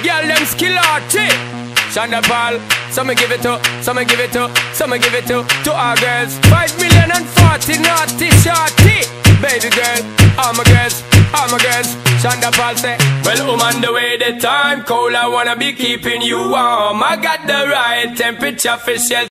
girl them skill arty. Shonda Paul, some give it to, some give it to, some give it to our girls. 5 million and 40 naughty shorty. Baby girl, all my girls, all my girls. Shonda Paul say, well, on the way the time cold, I wanna be keeping you warm. I got the right temperature for shelter.